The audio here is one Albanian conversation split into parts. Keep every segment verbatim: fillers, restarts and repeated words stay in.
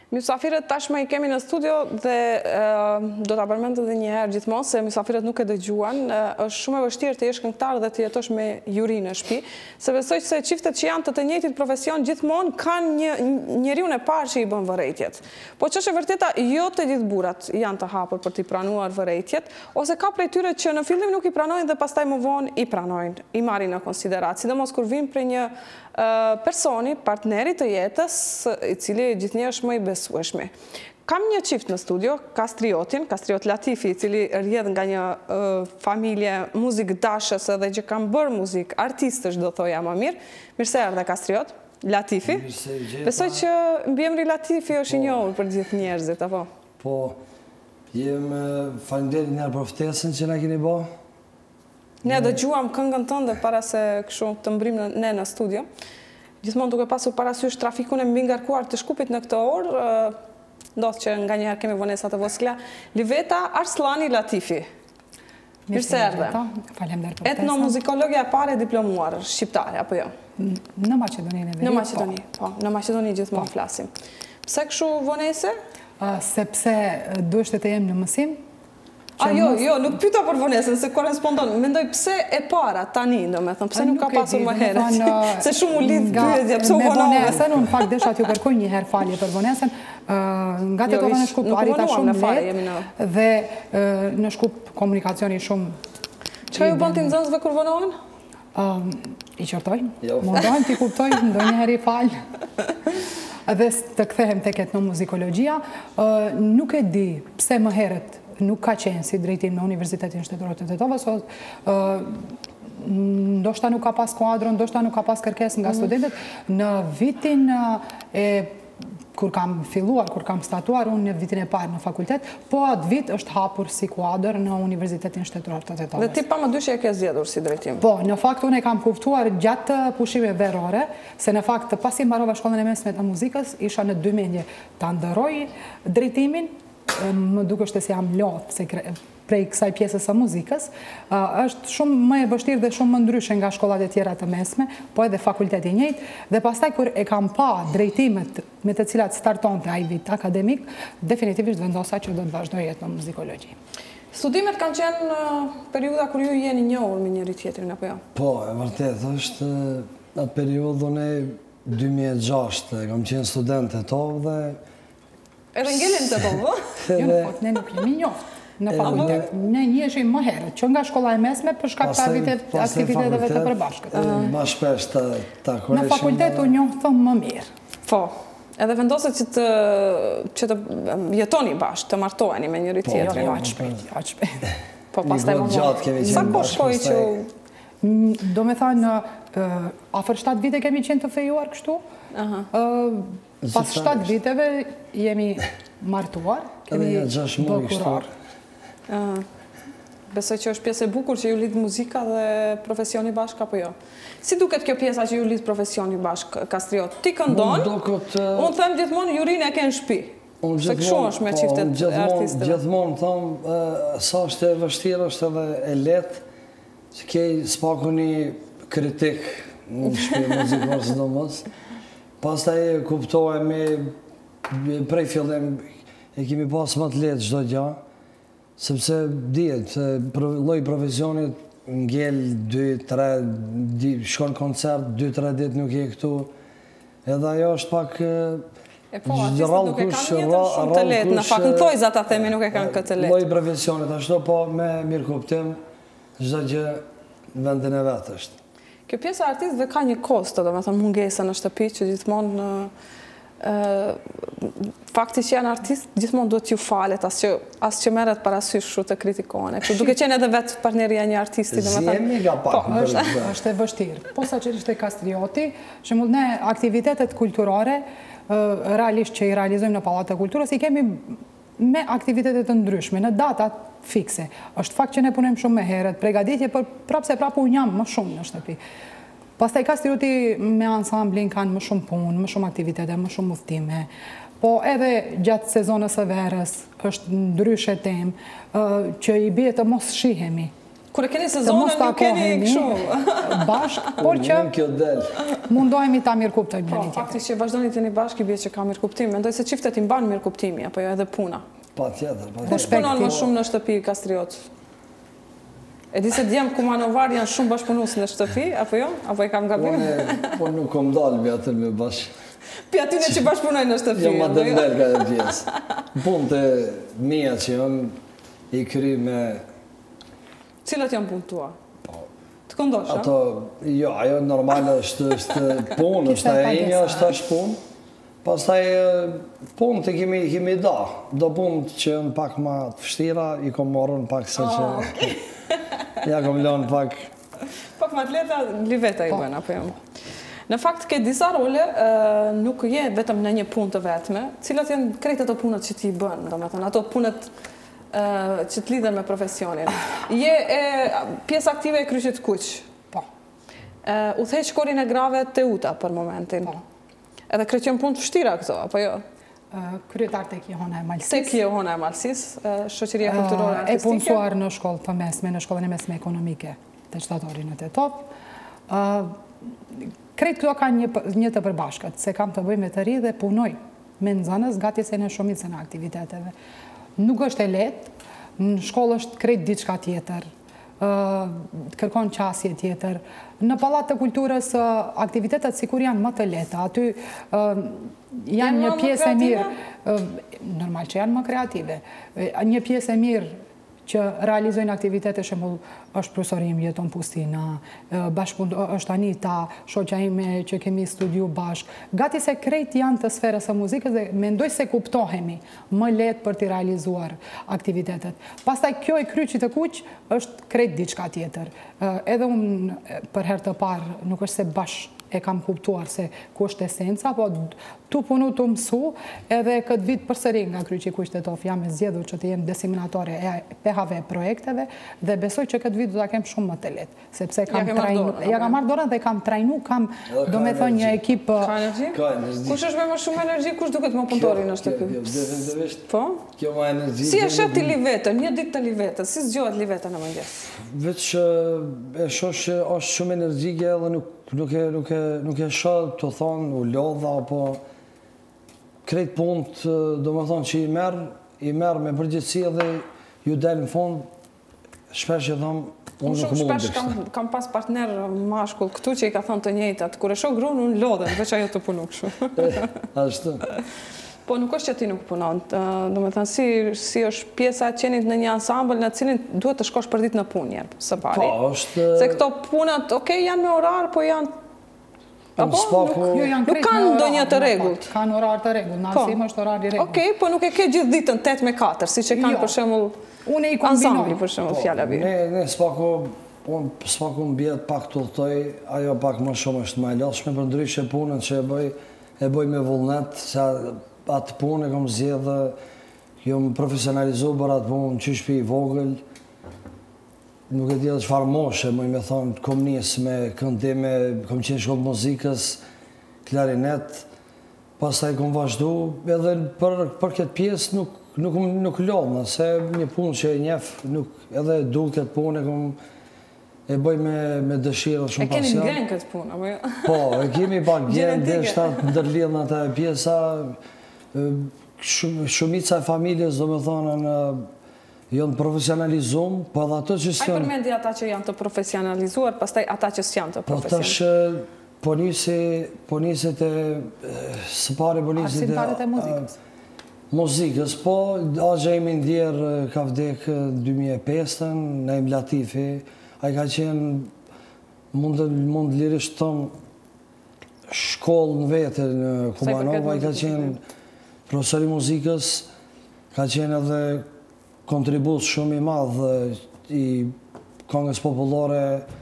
Mysafirët tashmë i kemi në studio dhe uh, do ta përmend edhe një herë gjithmonë se mysafirët nuk e dëgjuan. Uh, është shumë e vështirë të jesh këngëtar dhe të jetosh me juri në shtëpi, se besoj se çiftet që janë të të njëjtit profesion gjithmonë kanë një njeriu e parë që i bën vërejtjet. Po ç'është e vërteta, jo të gjithë burrat janë të hapur për të pranuar vërejtjet, ose ka prej tyre që në fillim nuk i pranojnë dhe pastaj më vonë i pranojnë, i marrin në konsiderat, sidomos kur vin për një personi, partneri të jetës, i cili gjithnjë është më i besueshmi. Kam një çift në studio, Kastriotin, Kastriot Latifi, i cili rrjedh nga një uh, familje muzikdashës edhe që kanë bërë muzikë, artistësh do thoja më mirë. Mirë se erdhe Kastriot, Latifi. Besoj që mbiemri Latifi është i njohur për gjithë njerëzit, apo? Po, jem faleminderit një për ftesën që na keni bë. Ne dëgjuam këngën tënde para se kështu të mbrim ne në studio. Gjithmonë duke pasur parasysh trafikun e mbi ngarkuar të Shkupit në këtë orë, ndodh që nganjëherë kemi vonesa të vogla. Liveta Arslani Latifi. Mirë se erdhe. Faleminderit për ftesën. Etnomuzikologja e parë diplomuar shqiptare apo jo? Në Maqedoninë e Veriut. Në Maqedoni, po, në Maqedoni gjithmonë flasim. Pse kështu vonese? Sepse duhet të jem në mësim. A jo, jo, nuk pyta për vonesën, se korespondon. Mendoj pse e para tani, do me thëmë, pse nuk ka pasur më herët. Se shumë u lidh pyetja, pse u vonesën. Me vonesën, unë fakt desha t'ju kërkoj një herë falje për vonesën. Nga të të në Shkup arita shumë letë dhe në Shkup komunikacioni shumë... Qa ju bënd t'i nxënësve kur vonohen? I qërtojnë, mundohen t'i kuptojnë, ndo një herë i falë. Dhe të kthehem tek etnomuzikologjia, nuk e di pse më herët nuk ka qenë si drejtim në Universitetin Shtetëror të Tetovës, ndoshta nuk ka pas kuadron, ndoshta nuk ka pas kërkes nga studentët. Në vitin e kur kam filluar, kur kam statuar unë në vitin e parë në fakultet, po atë vit është hapur si kuadër në Universitetin Shtetëror të Tetovës. Dhe ti pa më dyshje e ke zgjedhur si drejtim? Po, në fakt unë e kam kuptuar gjatë pushimeve verore, se në fakt pasi mbarova shkollën e mesme të muzikës, isha në dy mendje ta ndërroj drejtimin. Më duke është se jam lotë prej kësaj pjesës së muzikës, është shumë më e vështirë dhe shumë më ndryshe nga shkollat e tjera të mesme, po edhe fakulteti njëjtë, dhe pastaj kur e kam pa drejtimet me të cilat starton të ai vit akademik, definitivist vendosa që do të vazhdoj etnomuzikologji. Studimet kanë qenë në periudha kur ju jeni njohur me njëri tjetrin, apo jo? Po, e vërtet, është atë periudhë unë dy mijë e gjashtë, kam qenë student e tovë dhe edhe ngelin të tovë? Jo, në fakt, ne nuk jemi njoftë. Në fakultet, ne njëshim më herët, që nga shkolla e mesme për shkak të aktiviteteve të përbashkët. Ma shpesh të takoreshim. Në fakultet u njohtëm më mirë. Po, edhe vendoset që të jetoni bashkë, të martoheni me njëri tjetrin. Jo, aqë shpejt, aqë shpejt. Po, pastaj më vonë. Sa kohë shkoi që... Do me thanë, afër shtatë vite kemi qenë të fejuar kështu. Pas shtatë viteve jemi martuar, kemi bëkurar. Besoj që është pjesë e bukur që ju lidh muzika dhe profesioni bashkë, apo jo? Si duket kjo pjesa që ju lidh profesioni bashkë, Kastriot? Ti këndon, unë them gjithmonë jurin e ke në shtëpi. Se kështu është me çiftet artistëve. Gjithmonë them, sa është e vështirë, është edhe e lehtë, që kej s'paku një kritik në shtëpi muzikore sidomos. Pastaj e kuptohem me prej fillim e kemi pas më të lehtë çdo gjë, sepse dihet lloji i profesionit ngel dy tre shkon koncert, dy tre ditë nuk je këtu. Edhe ajo është pak e po, artistët nuk e kanë jetën shumë të lehtë, në fakt në thojza ta themi nuk e kanë këtë të lehtë. Lloji i profesionit ashtu, po me mirë kuptim çdo gjë në vendin e vet është. Kjo pjesa e artistëve ka një kosto, do me thënë mungesa në shtëpi që gjithmonë fakti që janë artist, gjithmonë duhet ju falet, as që merret parasysh shu të kritikohen. Duke qenë edhe vetë partneria një artisti, do me thënë... Zemi nga pak. është e vështirë. Po sa që është e Kastrioti, shembull ne aktivitetet kulturore, realisht që i realizojmë në Pallat e Kulturës, i kemi me aktivitetet të ndryshme, në datat fikse. Është fakt që ne punojmë shumë me herët, përgatitje, por prapse prapë unë jam më shumë në shtëpi. Pastaj Kastrioti me ansamblin kanë më shumë punë, më shumë aktivitete, më shumë udhtime. Po edhe gjatë sezonës së verës është ndryshe temë që i bie të mos shihemi. Kur e keni sezonën, nuk keni kështu bashk, por që mundohemi ta mirë kuptojmë njëri tjetrin. Faktikisht që vazhdoni të jeni bashkë, i bie që ka mirë kuptim. Mendoj se çiftet i mban mirë kuptimi, apo jo edhe puna. Patjetër, patjetër. Kush punon më shumë në shtëpi Kastriot? E di se djemë kumanovar janë shumë bashkëpunues në shtëpi, apo jo? Apo e kam gabim? Po nuk kom dalë me atë me bashkë. Pi atyne që bashkëpunojnë në shtëpi. Jo, ma dëmber ka e pjesë. Punë të mija që janë i kry me... Cilat janë punë tua? Të këndosh, a? Ato, jo, ajo normal është punë, është e inja, është është punë. Pas taj punë të kemi da. Do punë që janë pak ma të fështira, i kom morën pak se që... Ja kom lonë pak... Pak ma të leta, liveta i bënë, apo jam. Në fakt, ke disa role, nuk je vetëm në një punë të vetme, cilat janë krejt ato punët që ti i bënë, do me thënë, ato punët që të lidhen me profesionin. Je pjesë aktive e Kryqit Kuq. Po. U theq korin e grave të uta për momentin. Po. Edhe kreq janë punë të vështira këto, apo jo? Kryetar tek Johona e Malsis. Tek Johona e Malsis, shoqëria kulturore artistike. E punësuar në shkollë të mesme, në shkollën e mesme ekonomike të shtatorit në Tetop. Krejt këto ka një të përbashkët, se kam të bëj me të ri dhe punoj me nëzënës gati se në shumicën e aktiviteteve. Nuk është e letë, në shkollë është krejt diçka tjetër, kërkon qasje tjetër. Në Pallat të Kulturës aktivitetet sikur janë më të leta, aty janë një pjesë e mirë, normal që janë më kreative, një pjesë e mirë që realizojnë aktivitete shembull është profesorim Jeton Pustina, është Anita, shoqja ime që kemi studiu bashk. Gati se krejt janë të sferës së muzikës dhe mendoj se kuptohemi më lehtë për të realizuar aktivitetet. Pastaj kjo e Kryqit të Kuq është krejt diçka tjetër. Edhe unë për herë të parë nuk është se bashkë e kam kuptuar se ku është esenca, po tu punu të mësu, edhe këtë vit përsëri nga Kryqi Kuq Tetop jam e zgjedhur që të jem diseminatore e P H V projekteve dhe besoj që këtë vit do ta kem shumë më të lehtë, sepse kam trajnu, ja kam marrë dorën dhe kam trajnu, kam do me thënë një ekip. Ka energji? Kush është me më shumë energji, kush duket më punëtori në shtëpi? Po? Kjo ma energji. Si e shet ti livetën, një ditë të livetës, si zgjohet liveta në mëngjes? Veç e shoh që është shumë energjike edhe nuk Nuk e, nuk e, nuk e shoh të thonë u lodha, apo krejt punët, do më thonë që i merë, i merë me përgjithësi edhe ju delë në fund, shpesh e thonë, unë nuk mund të kështë. Shpesh kam pas partner mashkull këtu që i ka thonë të njëjtat, kur e shoh gruan unë lodhem, veç ajo të punu kështu. Ashtu. Po nuk është që ti nuk punon, do me thënë, si është pjesa e qenit në një ansambël në cilin duhet të shkosh për ditë në punë njerë, së pari. Po, është... Se këto punët, okej, janë me orar, po janë... Apo? Nuk kanë do një të regullt. Kanë orar të regullt, në arsim është orar i regullt. Okej, po nuk e ke gjithë ditën tetë me katër, si që kanë për shemull ansambli, për shemull fjalla bje. Ne, s'pako, unë s'pako më bjetë pak të lëtoj, ajo pak më shumë është më e lodhshme për ndryshe punën që e bëj me vullnet, atë punë e kom zjedhë, jo më profesionalizu për atë punë, që shpi i vogël, nuk e tjetë çfarë moshe, më i me thonë, kom njësë me këndime, kom qenë shkollë muzikës, klarinet, pas taj kom vazhdu, edhe për, për këtë pjesë nuk, nuk, nuk lodhë, se një punë që e njef, nuk, edhe du këtë punë, e kom e bëj me, me dëshirë shumë pasion. E keni gjenë këtë punë, apo jo? Po, e kemi pak gjenë, dhe shtatë ndërlidhë në të pjesa, shumica e familjes, do me thonë, janë profesionalizum, po edhe ato që s'janë... A i përmendi ata që janë të profesionalizuar, pastaj ata që s'janë të profesionalizuar? Po tash, po nisi të... Së pare po nisi të... Arsimtarët e muzikës? Muzikës, po, agja imi ndjerë ka vdekë dy mijë e pesë, Naim Latifi, a i ka qenë, mund lirisht tëmë, shkollë në vete në Kubanova, a i ka qenë profesori muzikës, ka qenë edhe kontribut shumë i madhë i këngës popullore,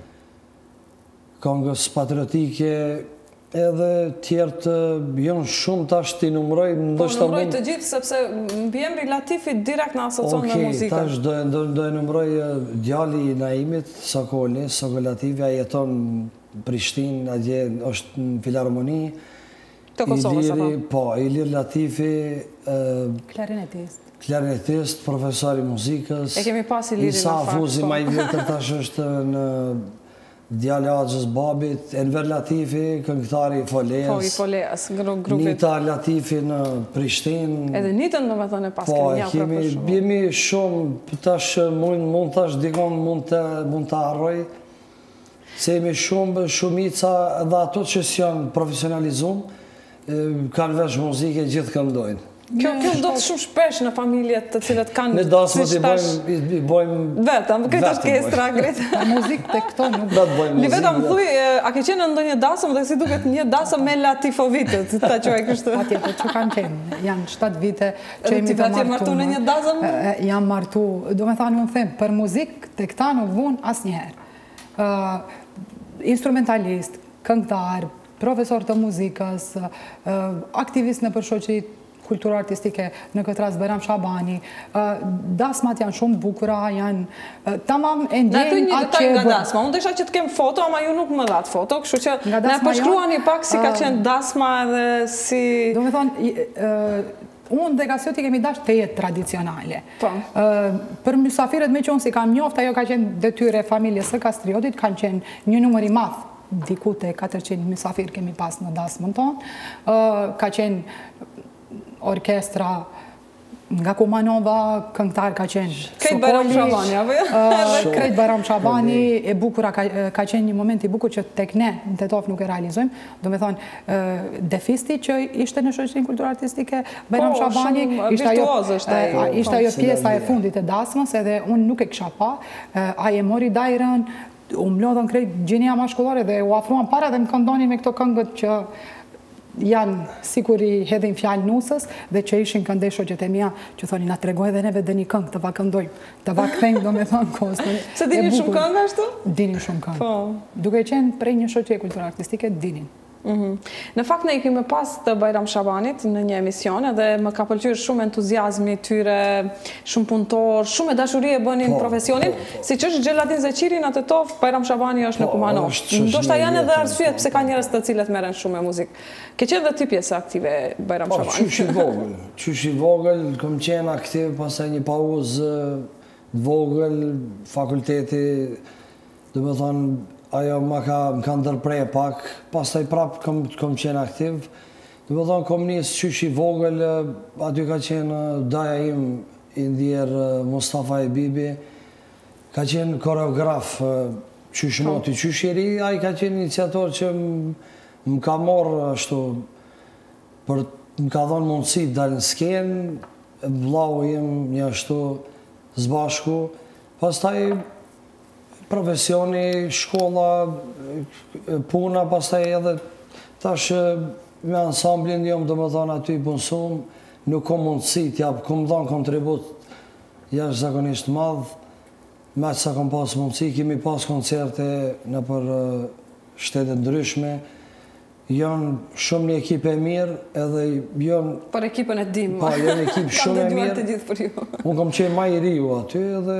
këngës patriotike, edhe tjerë të jënë shumë tash t'i numroj. Po numroj të gjithë, sepse mbi emri Latifi direkt në asocion me muzikën. Okej, tash do e numroj djali i Naimit, Sokoli, Sokol Latifi, a jeton në Prishtinë, a është në filharmoni. Të Kosovës, apo? Po, Ilir Latifi, Klarinetist. Klarinetist, profesor i muzikës. E kemi pas Ilirin në Isa fakt, Fuzi po. ma i vjetër tash është në Djale Axhës Babit, Enver Latifi, këngëtari i Foleas. Po, i Foleas, grupit. Nita Latifi në Prishtinë. Edhe Nitën, do me thënë, e pas Po, kemi një kemi, jemi shumë, tash mund, mund tash dikon mund të, mund të harroj, se jemi shumë, shumica edhe ato që janë profesionalizum, kanë vesh muzike, gjithë këndojnë. Kjo kjo ndodh shumë shpesh në familjet të cilët kanë... Në dasmët i bojmë... i bojmë... Vetëm, këtë orkestra, këtë... Muzikë të këto nuk... Vetë bojmë Li muzikë. vetëm thuj, a ke qenë në ndonjë dasëm dhe si duket një dasëm me Latifovitët, ta quaj kështu? Atjetër, që kanë qenë, janë shtatë vite që jemi Ti të pa tje martu në një dasëm? Jam martu, do me thanë unë them, për muzikë të këta nuk vunë asë njëherë. Instrumentalist, këngëtar, profesor të muzikës, aktivist në përshoqit kulturë artistike, në këtë rast Bajram Shabani, dasmat janë shumë bukura, janë tamam e ndjenjë atë që... Në ty një detaj nga dasma, unë desha që të kemë foto, ama ju nuk më dhatë foto, kështu që ne përshkruani pak si ka qenë dasma dhe si... Do me thonë, unë dhe Kasioti kemi dash të jetë tradicionale. Për mysafirët me që unë si kam njoft, ajo ka qenë detyre familjes së Kastriotit, kanë qenë një numër i madh, diku të katërqind mysafir kemi pas në dasmën tonë, ka qenë orkestra nga Kumanova, këngëtar ka qenë Krejt Bajram Shabani, apo jo? Krejt Bajram Shabani, e bukura ka qenë një moment i bukur që tek ne në Tetov nuk e realizojmë. Do me thonë, Defisti që ishte në shoqërinë kulturore artistike, Bajram Shabani, ishte ajo pjesa e fundit e dasmës, edhe unë nuk e kisha pa, a e mori dajrën, u mlodhën krejt gjinia mashkullore dhe u afruan para dhe më këndoni me këto këngët që janë sikur i hedhin fjalë nusës dhe që ishin këndej shoqet e mia që thoni na tregoj edhe neve dhe një këngë të va këndojmë, të va kthejmë do me thonë kostë. Se dinin shumë këngë ashtu? Dinin shumë këngë. Duke qenë prej një shoqërie kulturore artistike, dinin. Në fakt ne i kemi pas të Bajram Shabanit në një emision edhe më ka pëlqyer shumë entuziazmi tyre, shumë punëtor, shumë e dashuri e bënin profesionin, si që është Xheladin Zeqiri në Tetov, Bajram Shabani është në Kumanov. Ndoshta janë edhe arsyet pse ka njerëz të cilët merren shumë me muzikë. Ke qenë dhe ti pjesë aktive Bajram Shabani? Po, qysh i vogël. Qysh i vogël, kom qenë aktiv, pastaj një pauzë vogël, fakulteti, do me thonë, ajo më ka ndërprej pak, pastaj prapë kom qenë aktiv. Dhe më thonë, kom njësë qysh i vogël, aty ka qenë daja im, i ndjerë Mustafa e Bibi, ka qenë koreograf, qysh moti, qysh i ri, a i ka qenë iniciator që më ka morë ashtu, për më ka dhonë mundësi të dalë në skenë, vlau im një ashtu zbashku, pastaj profesioni, shkolla, puna, pastaj edhe tash me ansamblin jam do më thonë aty i punësum, nuk kom mundësi t'jap, kom dhonë kontribut jashtë zakonisht madh, me që sa kom pas mundësi, kemi pas koncerte në për shtetet ndryshme, janë shumë një ekip e mirë, edhe janë... Për ekipën e dim, pa, janë ekip shumë e mirë, të gjithë për ju. Unë kom qenë ma i riu aty, edhe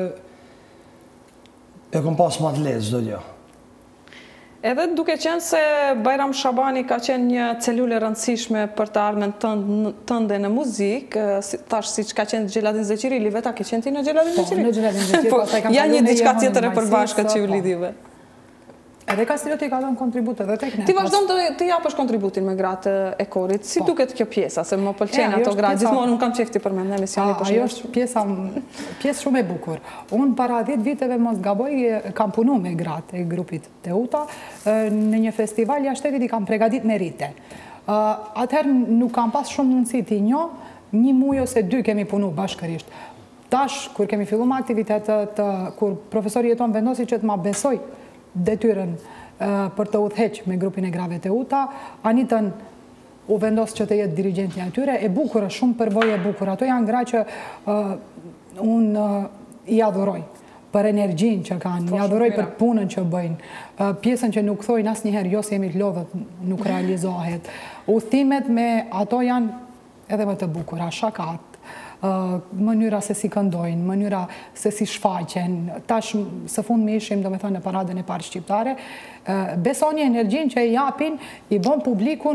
e kom pas ma të lezë, do gjë. Edhe duke qenë se Bajram Shabani ka qenë një celule rëndësishme për të ardhmen tënde në muzikë, tash si që ka qenë Xheladin Zeqiri, li veta ke qenë ti në Xheladin Zeqiri? Po, në Xheladin Zeqiri. Ja një diçka tjetër e përbashkët që ju lidive. Edhe Kastrioti ka dhënë kontribut edhe tek ne. Ti vazhdon të japësh kontributin me gratë e korit. Si duket kjo pjesa? Se më pëlqen ato gratë. Gjithmonë unë kam qefti për me në emisioni. Ajo është pjesë shumë e bukur. Unë para dhjetë viteve mos gaboj kam punu me gratë e grupit Teuta. Në një festival jashtetit i kam pregadit me rite. Atëherë nuk kam pas shumë mundësi ti njo, një muj ose dy kemi punu bashkërisht. Tash, kur kemi fillu me aktivitetet, kur profesori jeton vendosi që të ma besoj detyrën për të udheq me grupin e grave Teuta, Anitën u vendos që të jetë dirigenti atyre, e bukur, shumë përvoj e bukur. Ato janë gra që unë i adhuroj për energjin që kanë, i adhuroj për punën që bëjnë, pjesën që nuk thojnë asë njëherë, jo se jemi të lodhët, nuk realizohet. Udhimet me ato janë edhe më të bukura, shakat, mënyra se si këndojnë, mënyra se si shfaqen, tash së fund me ishim, do me thënë, në paradën e parë shqiptare, besoni energjin që e japin, i bon publikun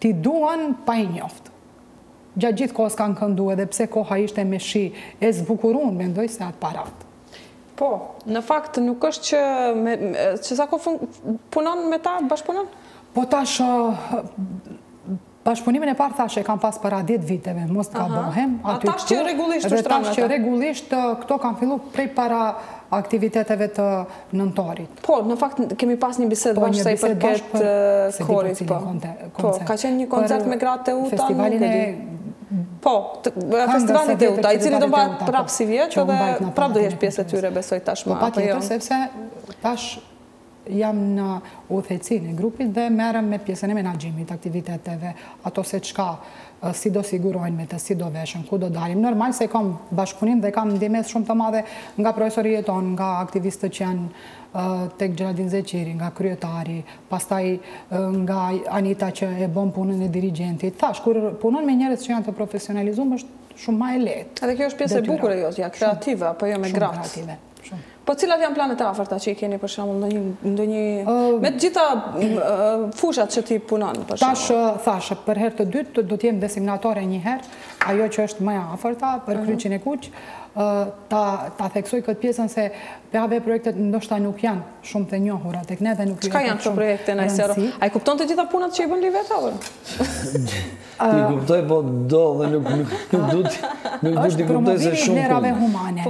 ti duan pa i njoftë. Gjatë gjithë kohës kanë këndu edhe pse koha ishte me shi, e zbukurun, mendoj se atë parat. Po, në fakt nuk është që, me, që sa kohë punon me ta, bashkëpunon? Po tash, bashkëpunimin e parë thashe kam pas para dhjetë viteve, mos të gabohem. A tash që regullisht të shtranë tash që regullisht këto kam fillu prej para aktiviteteve të nëntorit. Po, në fakt kemi pas një bisedë bashkë sa i përket korit. Po, ka qenë një koncert me gratë e uta? Festivalin e... Po, festivalit e uta, i cili do bëhet prapë si vjetë dhe prapë do jesh pjesë e tyre, besoj tashma. Po, pa tjetër, sepse tash jam në udhëhecin e grupit dhe merrem me pjesën e menaxhimit, aktiviteteve, ato se çka, si do sigurojnë me të, si do veshën, ku do dalim. Normal se kam bashkëpunim dhe kam ndihmë shumë të madhe nga profesorit tonë, nga aktivistët që janë tek Gjeladin Zeqiri, nga kryetari, pastaj nga Anita që e bën punën e dirigentit. Thash, kur punon me njerëz që janë të profesionalizuar, është shumë më e lehtë. Edhe kjo është pjesë e bukur e jotja, kreative, apo jo me gratë. Shumë kreative. Po cilat janë planet e afërta që i keni për shembull ndonjë me të gjitha fushat që ti punon për shembull? Tash thashë, për herë të dytë do të jem designatore një herë, ajo që është më e afërta për Kryqin e Kuq, ta theksoj këtë pjesën se P H V projektet ndoshta nuk janë shumë të njohura tek ne dhe nuk Çka janë këto projekte në Ajsero? A i kupton të gjitha punat që i bën Liveta? I kuptoj, po do dhe nuk du t'i kuptoj se shumë punë. Vlerave humane.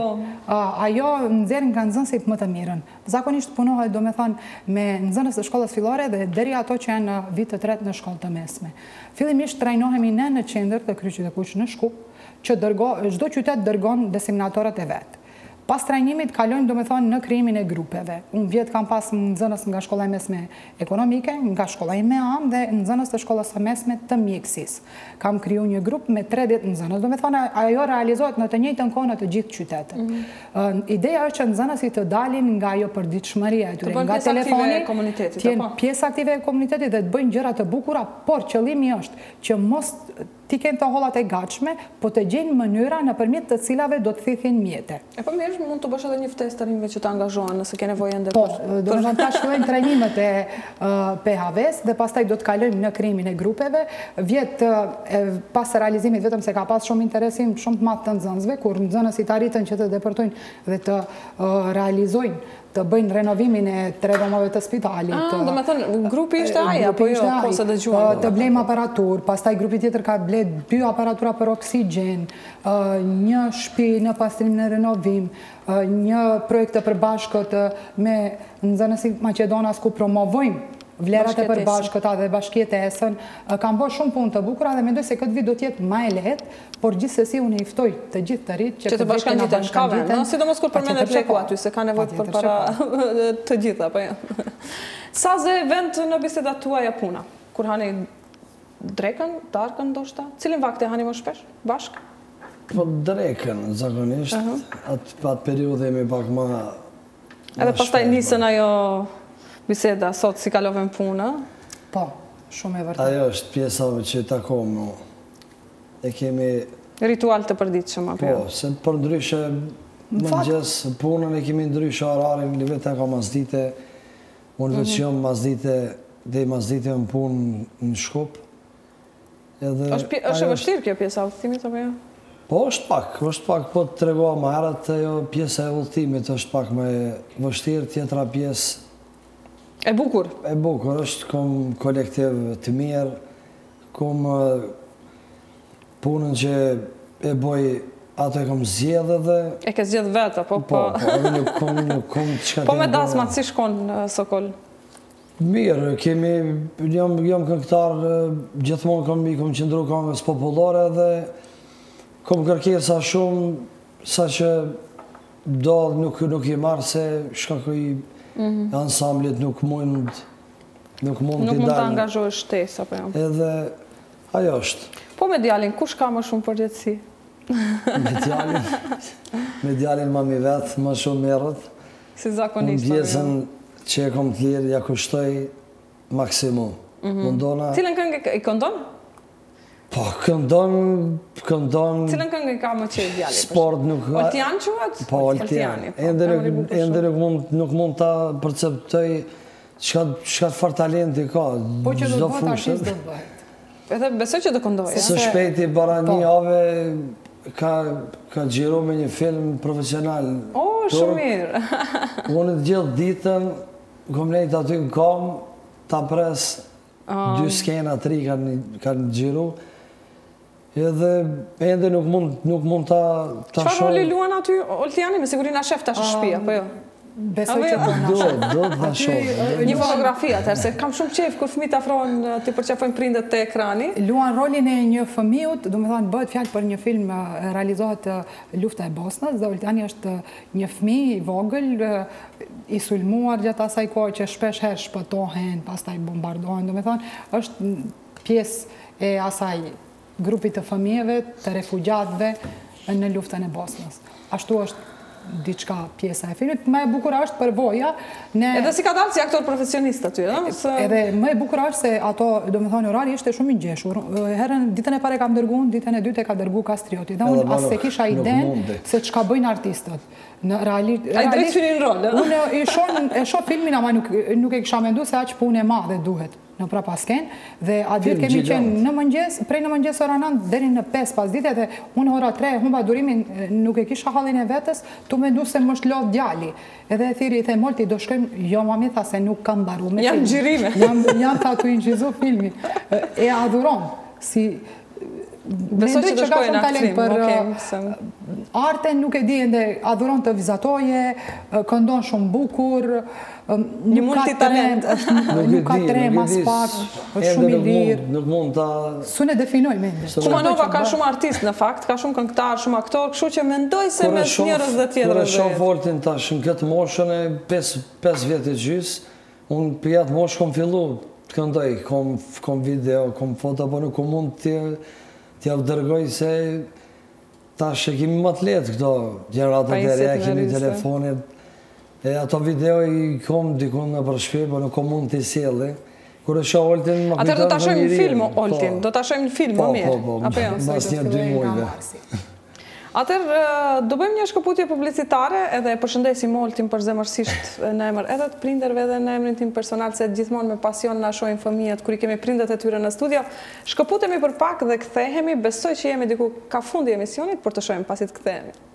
Ajo nxjerr nga nxënësit më të mirën. Zakonisht punohet, do me thonë, me nxënës të shkollës fillore dhe deri ato që janë në vit të tretë në shkollë të mesme. Fillimisht trajnohemi ne në qendër të Kryqit të Kuq në Shkup, që çdo qytet dërgon desiminatorët e vet. Pas trajnimit kalojmë, do me thonë, në krijimin e grupeve. Unë vjetë kam pas nxënës nga shkolla e mesme ekonomike, nga shkolla e meam dhe nxënës të shkollës e mesme të mjekësis. Kam kriju një grup me tridhjetë nxënës. Do me thonë, ajo realizohet në të njëjtën kohë në të gjithë qytetet. Ideja është që nxënësit të dalin nga ajo përditshmëria e tyre, nga telefoni, të jenë pjesë aktive e komunitetit dhe të bëjnë gjëra të bukura, por qëllimi është që mos ti kënë të hollat e gatshme, po të gjenë mënyra nëpërmjet të cilave do të thithin mjete. E po mirë, mund të bësh edhe një ftesë të rinjve që të angazhohen nëse ke nevojë ende. Po, do të thonë tash fillojnë trajnimet e P H V-s dhe pastaj do të kalojmë në krijimin e grupeve. Vjet pas realizimit vetëm se ka pas shumë interesim shumë të madh të nxënësve, kur nxënësit arritën që të depërtojnë dhe të realizojnë të bëjnë renovimin e tre dhomave të spitalit. Ah, do me thënë, grupi ishte aja, po jo, po se dëgjuam. Të blejmë aparatur, pastaj grupi tjetër ka blejt dy aparatura për oksigen, një shtëpi në pastrim në renovim, një projekt të përbashkët me nxënësit Maqedonas ku promovojmë vlerat e përbashkëta dhe bashkëjetesën. Kam bërë shumë punë të bukura dhe mendoj se këtë vit do t'jetë më e lehtë, por gjithsesi unë i ftoj të gjithë të rritë që të bashkangjiten, shka vend, sidomos kur përmendet pleku aty, se ka nevojë për para të gjitha, po jo. Sa ze vend në bisedat tuaja puna? Kur hani drekën, darkën ndoshta? Cilin vakte hani më shpesh, bashk? Po drekën, zakonisht. Atë periudhe jemi pak ma... Edhe pastaj nisën ajo biseda, sot si kalove në punë? Po, shumë e vërtet. Ajo është pjesave që takom mu. E kemi... Ritual të përditshëm, apo jo? Po, se për ndryshe mëngjes punën e kemi ndryshe orarin, Liveta ka masdite, unë veç jam masdite, dhe i masdite në punë në Shkup. është e vështirë kjo pjesa e udhëtimit, apo jo? Po, është pak, është pak, po të tregova më herët, ajo pjesa e udhëtimit është pak më vështirë, tjetra pjesë e bukur. E bukur, është kom kolektiv të mirë, kom punën që e boj, ato e kom zgjedhë dhe... E ke zgjedhë vetë, po? Po, po, edhe nuk kom, nuk kom të shka të... Po me dasmat, si shkon Sokol? Mirë, kemi, jam këngëtar, gjithmonë kom i kom qëndru këngës popullore dhe kom kërkesa shumë, sa që do nuk i marë se shka i ansamblit nuk mund nuk mund të të angazhojë shtesë, apo jo? Edhe ajo është. Po me djalin, kush ka më shumë përgjithësi? Me djalin, me djalin ma mi vetë, ma shumë merët. Si zakonisht. Unë pjesën që e kom të lirë, ja kushtoj maksimum. Mundona... Cilën këngë i këndon? Po, këndon, këndon... Cilën këngë i ka më qërë djali? Sport nuk... Oltian quhet? Po, Oltian. Ende nuk mund ta perceptoj çka fort talenti ka. Po që do të bëhet artist do të bëhet. Edhe besoj që do këndoj. Së shpejti, bara një jave, ka gjiru me një film profesional. O, shumë mirë. Unë të gjithë ditën, kom lejtë aty në kom, ta pres, dy skena, tri kanë gjiru, edhe ende nuk mund ta shumë. Qëfar roli luan aty, Oltiani, me sigurin a shef të ashtë shpia, po jo? Besoj që do në shumë. Do të në shumë. Një fotografi atër, se kam shumë qef kur fëmijët afrohen të përqafojnë prindet të ekrani. Luan rolin e një fëmijut, du me thonë, bëhet fjallë për një film realizohet Lufta e Bosnës, dhe Oltiani është një fëmij i vogël, i sulmuar gjatë asaj kohë që shpesh herë shpëtohen, pastaj bombardohen, du me thonë, është pjesë e asaj grupit të fëmijëve, të refugjatëve në luftën e Bosnës. Ashtu është diçka pjesa e filmit. Më e bukur është për voja. Edhe si ka dalë si aktor profesionist aty, edhe? Edhe më e bukur është se ato, do me thonë, orari ishte shumë i ngjeshur. Herën, ditën e pare kam dërguar, ditën e dytë e ka dërguar Kastrioti. Dhe unë as se kisha idenë se çka bëjnë artistët. A i drejtë filmin rol, e? Unë e shoh filmin, ama nuk e kisha mendu se aq punë e madhe duhet në prapasken, dhe a ditë kemi qenë në mëngjes, prej në mëngjes ora nëntë deri në pesë pas dite, dhe unë ora tre humba durimin, nuk e kisha hallin e vetës, tu mendu se më shlodh djali. Edhe e thiri i the Molti, do shkojmë, jo mami tha se nuk kam baru me film. Jam gjirime. Jam tha tu inqizu filmi. E adhuron, si... Besoj që do shkojnë aktrim, për arten nuk e di, ende adhuron të vizatoje, këndon shumë bukur, një multitalent, nuk ka tre mas pak, është shumë i lirë. Nuk mund ta... Su ne definoj me ndë. Kumanova ka shumë artist në fakt, ka shumë këngëtar, shumë aktor, kështu që mendoj se mes njërës dhe tjetër. Kure shoh Voltin tash në këtë moshën e pesë vjetë e gjys, unë për jatë moshë kom fillu të këndoj, kom video, kom foto, po nuk mund të t'ja dërgoj se tash e kimi më të letë këto gjeneratët e reja, kemi telefonit, e ato video i kom dikun në përshpi, po nuk kom mund t'i sjellë. Kure shoh Oltin më Atër do t'a shojmë në film, Oltin, do t'a shojmë në film më mirë. Po, po, po, bas një dy mujve. Atër, do bëjmë një shkëputje publicitare edhe përshëndesim Oltin për zemërsisht në emër edhe të prinderve edhe në emrin tim personal, se gjithmonë me pasion në ashojnë fëmijët kër i kemi prindet e tyre në studio. Shkëputemi për pak dhe kthehemi, besoj që jemi diku ka fundi emisionit për të shojmë pasit kthehemi.